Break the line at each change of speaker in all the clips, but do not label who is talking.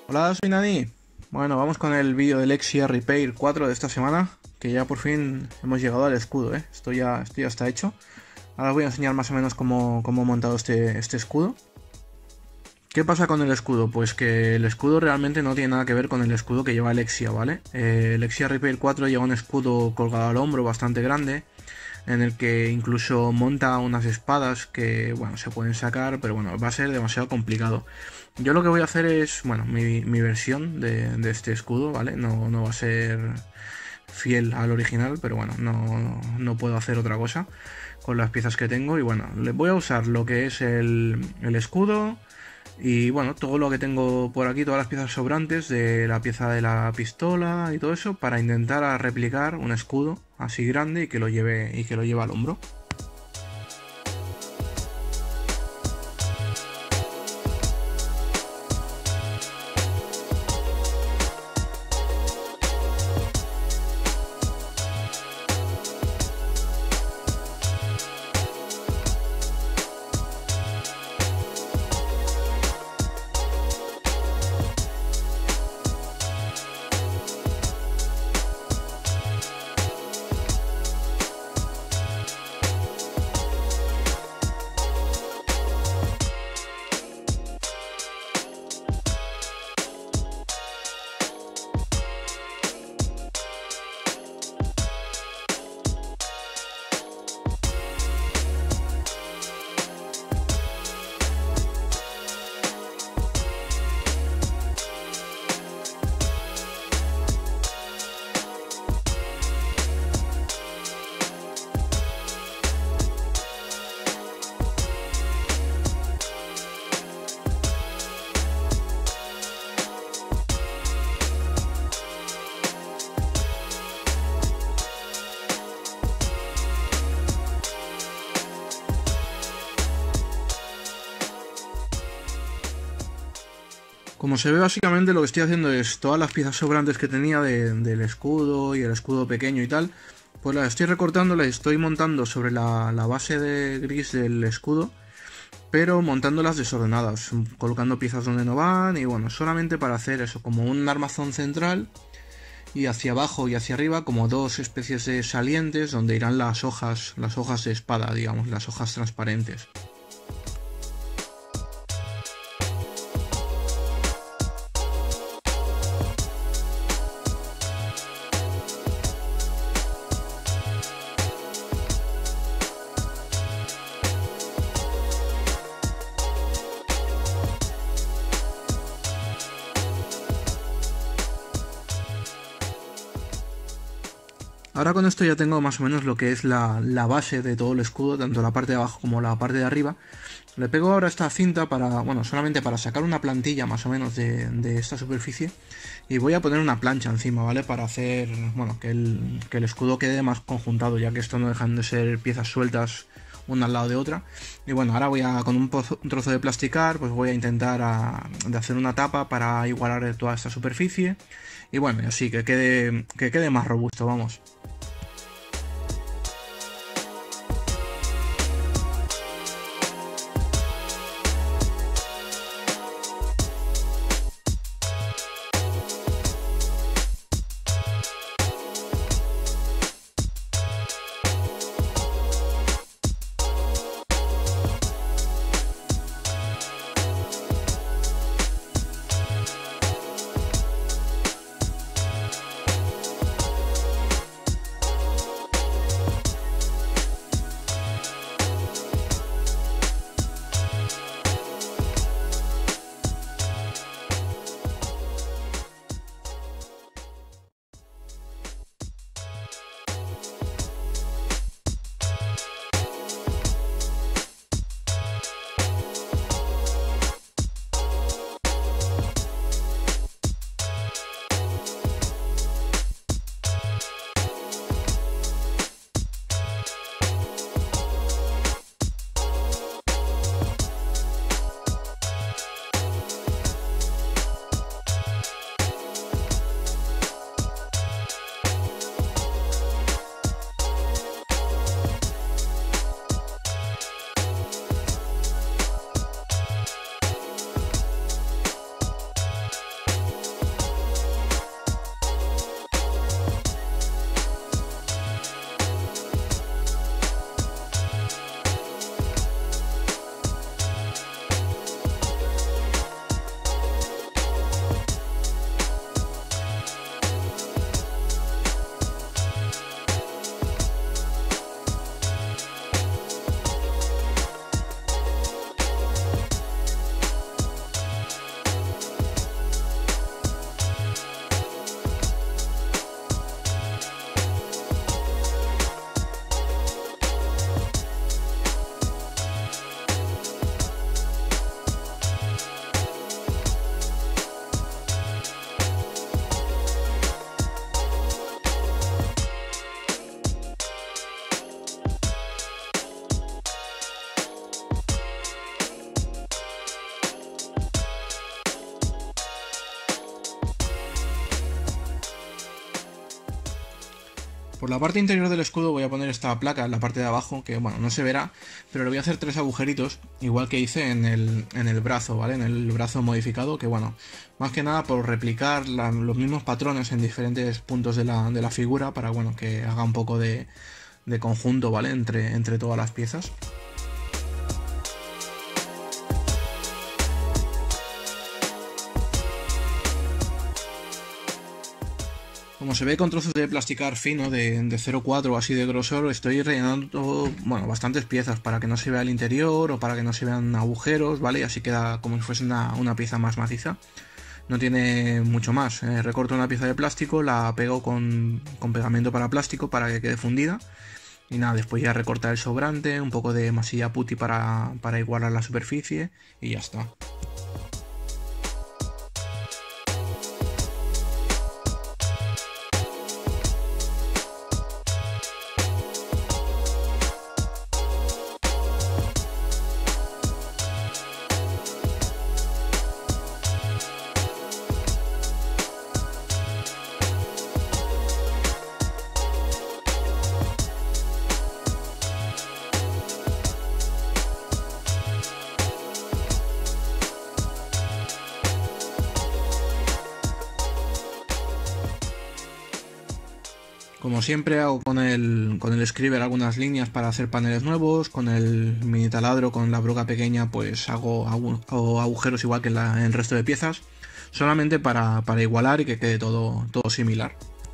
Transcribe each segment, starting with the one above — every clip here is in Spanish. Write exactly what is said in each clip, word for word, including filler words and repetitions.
Hola, soy Nani. Bueno, vamos con el vídeo del Lexia Repair cuatro de esta semana, que ya por fin hemos llegado al escudo, ¿eh? Esto ya, esto ya está hecho. Ahora os voy a enseñar más o menos cómo, cómo he montado este, este escudo. ¿Qué pasa con el escudo? Pues que el escudo realmente no tiene nada que ver con el escudo que lleva Lexia, ¿vale? Eh, Lexia Repair cuatro lleva un escudo colgado al hombro bastante grande, en el que incluso monta unas espadas que, bueno, se pueden sacar, pero bueno, va a ser demasiado complicado. Yo lo que voy a hacer es, bueno, mi, mi versión de, de este escudo, ¿vale? No, no va a ser fiel al original, pero bueno, no, no puedo hacer otra cosa con las piezas que tengo. Y bueno, le voy a usar lo que es el, el escudo y bueno, todo lo que tengo por aquí, todas las piezas sobrantes de la pieza de la pistola y todo eso, para intentar replicar un escudo así grande y que lo lleve, y que lo lleve al hombro. Como se ve, básicamente lo que estoy haciendo es todas las piezas sobrantes que tenía de, del escudo y el escudo pequeño y tal, pues las estoy recortando, las estoy montando sobre la, la base de gris del escudo, pero montándolas desordenadas, colocando piezas donde no van y bueno, solamente para hacer eso, como un armazón central y hacia abajo y hacia arriba como dos especies de salientes donde irán las hojas, las hojas de espada, digamos, las hojas transparentes. Ahora con esto ya tengo más o menos lo que es la, la base de todo el escudo, tanto la parte de abajo como la parte de arriba. Le pego ahora esta cinta para, bueno, solamente para sacar una plantilla más o menos de, de esta superficie. Y voy a poner una plancha encima, ¿vale? Para hacer, bueno, que el, que el escudo quede más conjuntado, ya que esto no dejan de ser piezas sueltas una al lado de otra. Y bueno, ahora voy a, con un, pozo, un trozo de plasticar, pues voy a intentar a, de hacer una tapa para igualar toda esta superficie. Y bueno, así que quede, que quede más robusto, vamos. Por la parte interior del escudo voy a poner esta placa en la parte de abajo, que bueno, no se verá, pero le voy a hacer tres agujeritos, igual que hice en el, en el brazo, ¿vale? En el brazo modificado, que bueno, más que nada por replicar la, los mismos patrones en diferentes puntos de la, de la figura, para bueno, que haga un poco de, de conjunto, ¿vale? Entre, entre todas las piezas. Como se ve con trozos de plasticar fino de, de cero coma cuatro o así de grosor, estoy rellenando bueno, bastantes piezas para que no se vea el interior o para que no se vean agujeros, ¿vale? Y así queda como si fuese una, una pieza más maciza. No tiene mucho más. Eh, recorto una pieza de plástico, la pego con, con pegamento para plástico para que quede fundida. Y nada, después ya recortar el sobrante, un poco de masilla putty para, para igualar la superficie y ya está. Como siempre hago con el, con el Scriber algunas líneas para hacer paneles nuevos, con el mini taladro, con la broca pequeña, pues hago, hago agujeros igual que en, la, en el resto de piezas, solamente para, para igualar y que quede todo, todo similar.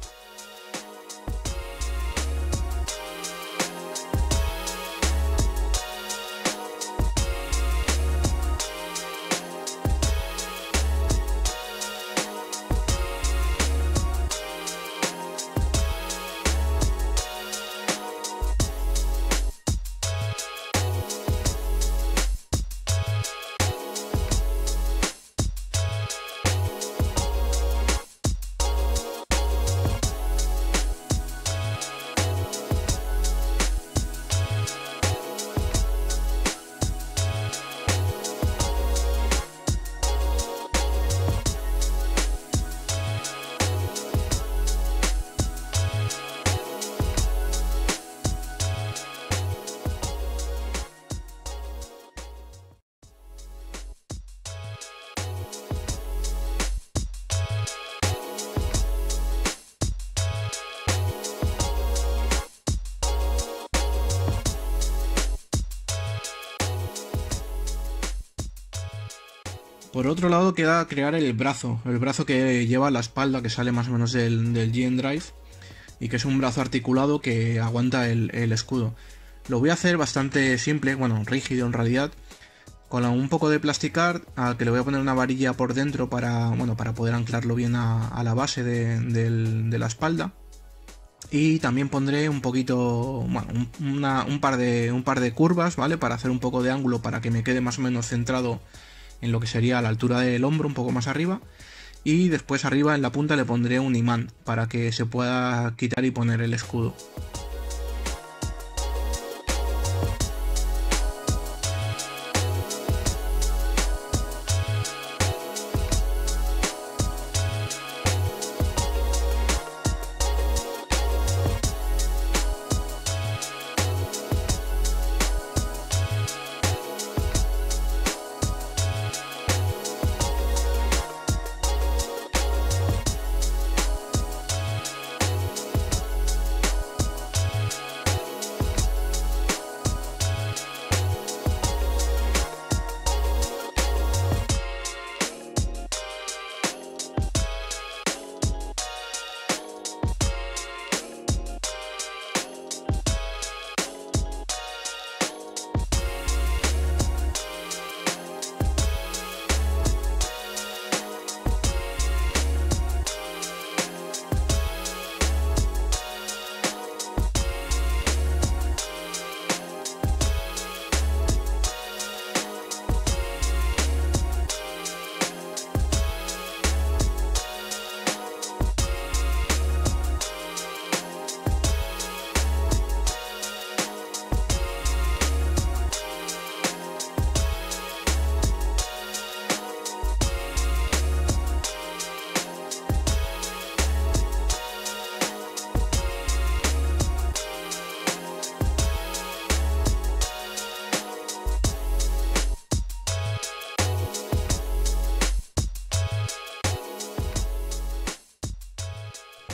Por otro lado queda crear el brazo, el brazo que lleva la espalda, que sale más o menos del, del G N Drive y que es un brazo articulado que aguanta el, el escudo. Lo voy a hacer bastante simple, bueno, rígido en realidad, con un poco de plasticar al que le voy a poner una varilla por dentro para, bueno, para poder anclarlo bien a, a la base de, del, de la espalda. Y también pondré un poquito, bueno, un, una, un, par de, un par de curvas, ¿vale? Para hacer un poco de ángulo para que me quede más o menos centrado en lo que sería a la altura del hombro, un poco más arriba. Y después arriba en la punta le pondré un imán para que se pueda quitar y poner el escudo.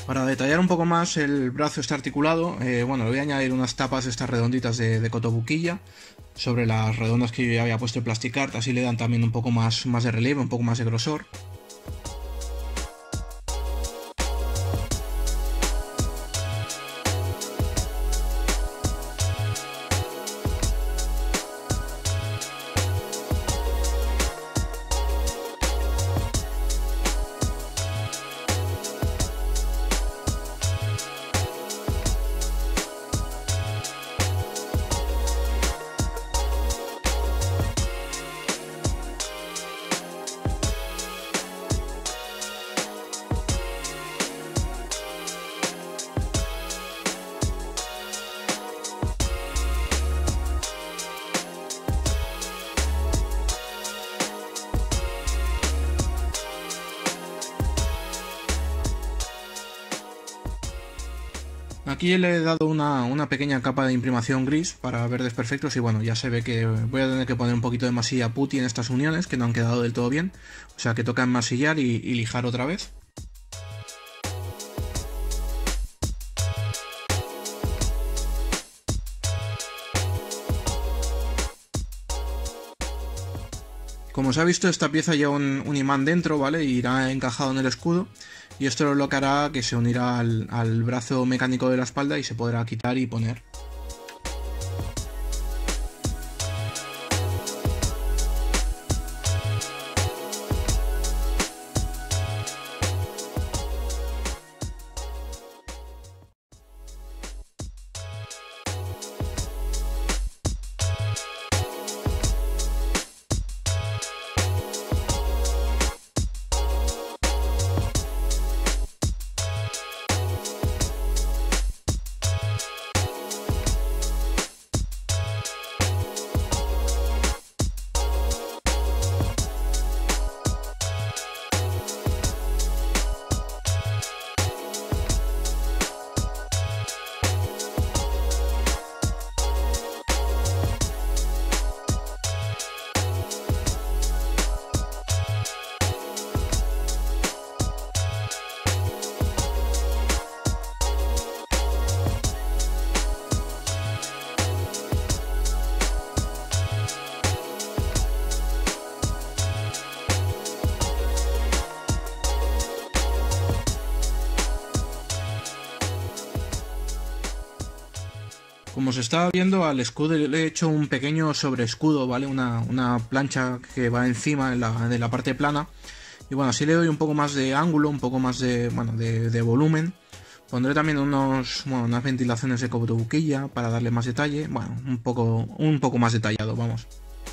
Para detallar un poco más el brazo este articulado, eh, bueno, le voy a añadir unas tapas estas redonditas de, de cotobuquilla sobre las redondas que yo ya había puesto el plasticart, así le dan también un poco más, más de relieve, un poco más de grosor. Aquí le he dado una, una pequeña capa de imprimación gris para ver desperfectos y bueno, ya se ve que voy a tener que poner un poquito de masilla putty en estas uniones que no han quedado del todo bien, o sea que toca enmasillar y, y lijar otra vez. Como se ha visto, esta pieza lleva un, un imán dentro, ¿vale? Y irá encajado en el escudo. Y esto lo que hará que se unirá al, al brazo mecánico de la espalda y se podrá quitar y poner. Como se está viendo, al escudo le he hecho un pequeño sobreescudo, ¿vale? Una, una plancha que va encima de la, de la parte plana. Y bueno, así le doy un poco más de ángulo, un poco más de, bueno, de, de volumen. Pondré también unos, bueno, unas ventilaciones de cotobuquilla para darle más detalle. Bueno, un poco, un poco más detallado, vamos.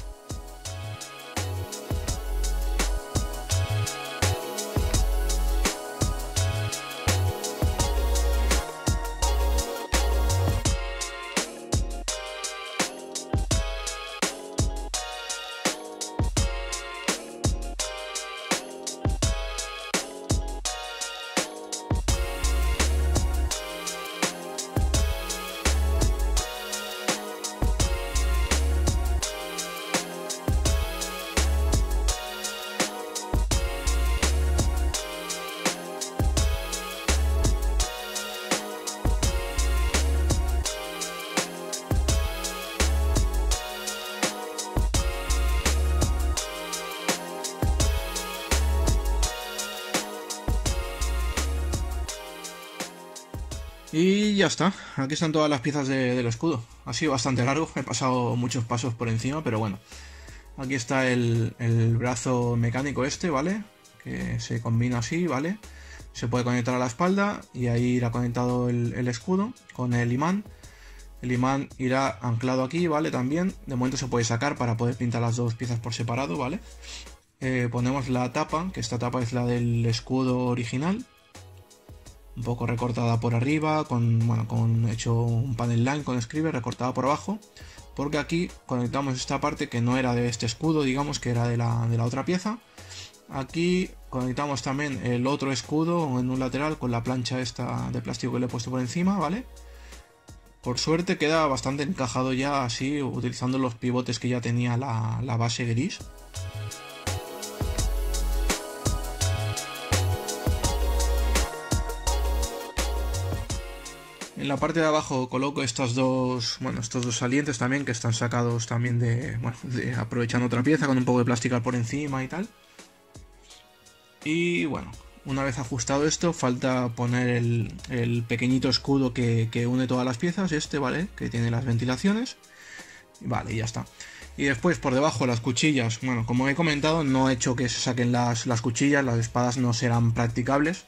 Y ya está, aquí están todas las piezas de, del escudo. Ha sido bastante largo, he pasado muchos pasos por encima, pero bueno. Aquí está el, el brazo mecánico este, ¿vale? Que se combina así, ¿vale? Se puede conectar a la espalda y ahí irá conectado el, el escudo con el imán. El imán irá anclado aquí, ¿vale? También, de momento se puede sacar para poder pintar las dos piezas por separado, ¿vale? Eh, ponemos la tapa, que esta tapa es la del escudo original. Un poco recortada por arriba, con, bueno, con hecho un panel line con escribe recortada por abajo, porque aquí conectamos esta parte que no era de este escudo, digamos que era de la, de la otra pieza. Aquí conectamos también el otro escudo en un lateral con la plancha esta de plástico que le he puesto por encima, ¿vale? Por suerte queda bastante encajado ya así, utilizando los pivotes que ya tenía la, la base gris. En la parte de abajo coloco estos dos, bueno, estos dos salientes también, que están sacados también de, bueno, de, aprovechando otra pieza con un poco de plástica por encima y tal. Y bueno, una vez ajustado esto, falta poner el, el pequeñito escudo que, que une todas las piezas, este, ¿vale? Que tiene las ventilaciones. Vale, ya está. Y después por debajo las cuchillas, bueno, como he comentado, no he hecho que se saquen las, las cuchillas, las espadas no serán practicables.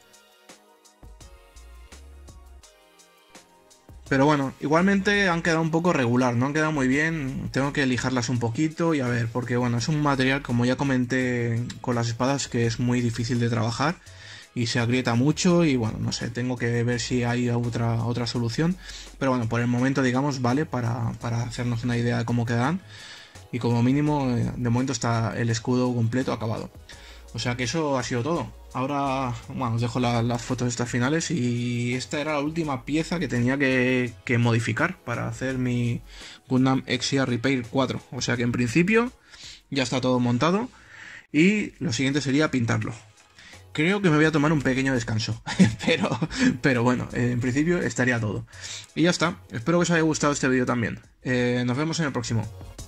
Pero bueno, igualmente han quedado un poco regular, no han quedado muy bien, tengo que lijarlas un poquito y a ver, porque bueno, es un material, como ya comenté con las espadas, que es muy difícil de trabajar y se agrieta mucho y bueno, no sé, tengo que ver si hay otra, otra solución. Pero bueno, por el momento digamos, vale, para, para hacernos una idea de cómo quedarán y como mínimo, de momento está el escudo completo acabado. O sea que eso ha sido todo. Ahora, bueno, os dejo la, las fotos estas finales y esta era la última pieza que tenía que, que modificar para hacer mi Gundam Exia Repair cuatro. O sea que en principio ya está todo montado y lo siguiente sería pintarlo. Creo que me voy a tomar un pequeño descanso, pero, pero bueno, en principio estaría todo. Y ya está, espero que os haya gustado este vídeo también. Eh, nos vemos en el próximo.